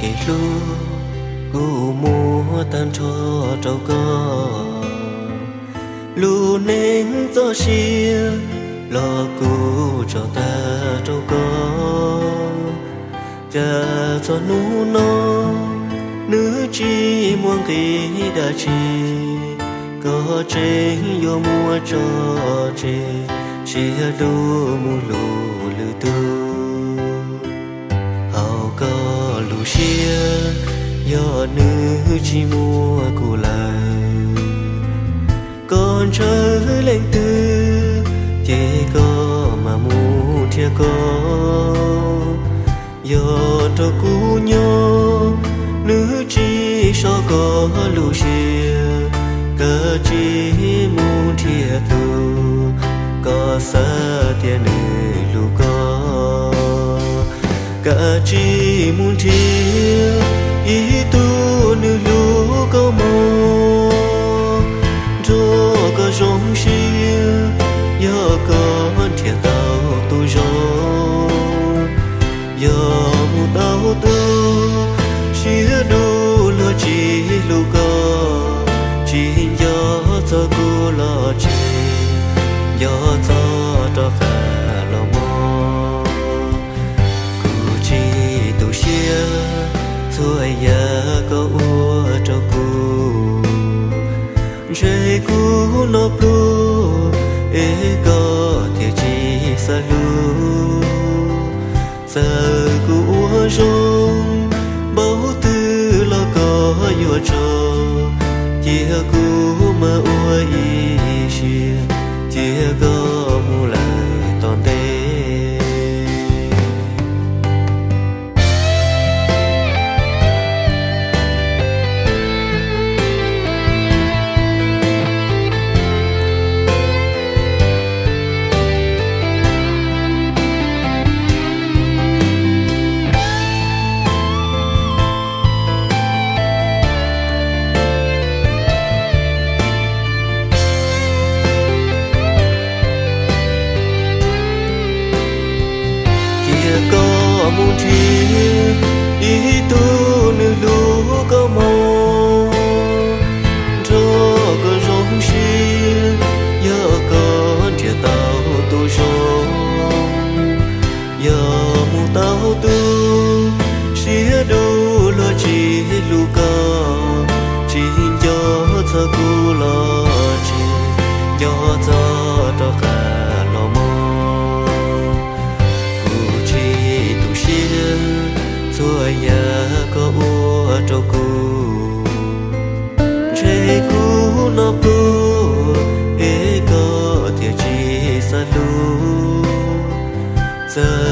kể lu cú mua tan cho trâu co lu nên cho xia lo cú cho ta trâu co cha cho nu nó nữ chi muốn kỳ đã chi có trên vô mua cho chi chia đu mua lù lư tu hậu có lù xia do nữ chi mua cụ lại con trở lên tư chỉ có mà mua chia có do cho cú nhau nữ chi so có lù xia cơ chi muốn thiệt tu có sợ tiền nữ lù có cơ chi muốn thiệt ý tu nữ lù có mô cho có giống xia do có thiệt tao tu rồi do muốn tao tu xia đủ lo chi lù có chỉ do cho cô lo chi do cho khả lo mò cô chỉ tu xia thôi giờ có ua cho cô chơi cô nó plu ê có thì chỉ xa lu giờ cô ua rong bao tư lo có yêu cho chia cũ mà ua ý chia chia có mu lại toàn thế có muốn thiệt ý tu nữ lũ có màu cho có giống xuyên giờ có thiệt tao tu sống giờ muốn tao tu xía đâu lo chỉ lũ có chỉ cho cô lo chỉ cho cho cả lo mong thôi giờ có ua cho cô chơi cô nó bù ê có thiệt chi xa lu giờ